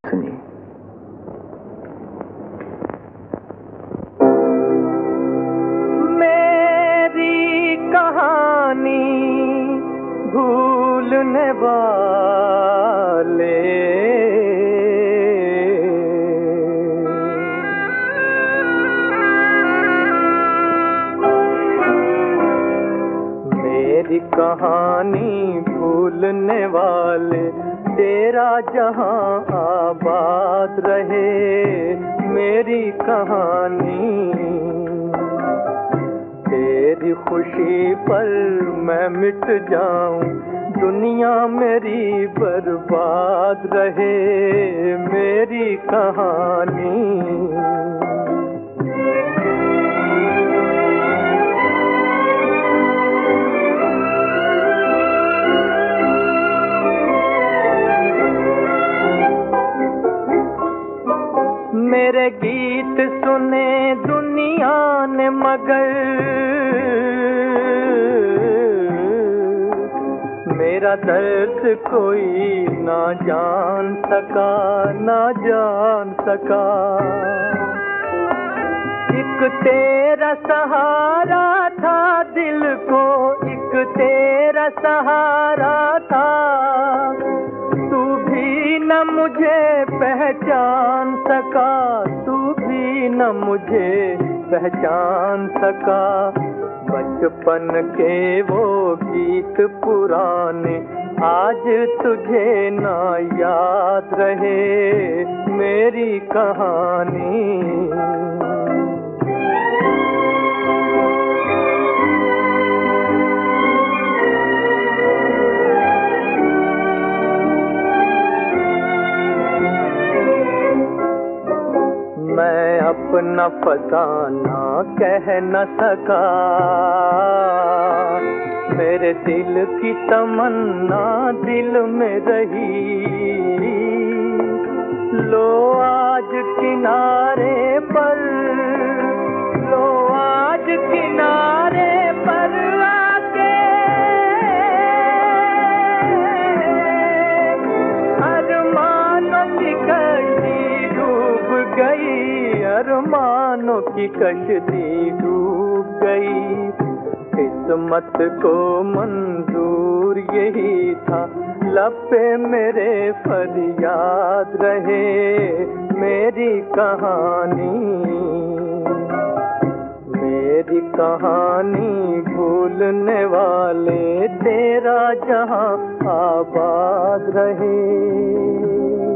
सुनिए। मेरी कहानी भूलने वाले मेरी कहानी भूलने वाले, तेरा जहां आबाद रहे। मेरी कहानी तेरी खुशी पर मैं मिट जाऊं, दुनिया मेरी बर्बाद रहे। मेरी कहानी मेरे गीत सुने दुनिया ने मगर मेरा दर्द कोई ना जान सका, ना जान सका। एक तेरा सहारा था दिल को, एक तेरा सहारा था। तू भी न मुझे पहचान सका, तू भी न मुझे पहचान सका। बचपन के वो गीत पुराने आज तुझे ना याद रहे। मेरी कहानी मैं अपना फसाना कह न सका, मेरे दिल की तमन्ना दिल में रही। लो आज किनारे पर, लो आज किनारे पर आके अरमानों की कश्ती डूब गई, अरमानों की कश्ती डूब गई। किस्मत को मंजूर यही था, लब पे मेरे फरियाद रहे। मेरी कहानी मेरी कहानी भूलने वाले, तेरा जहां आबाद रहे।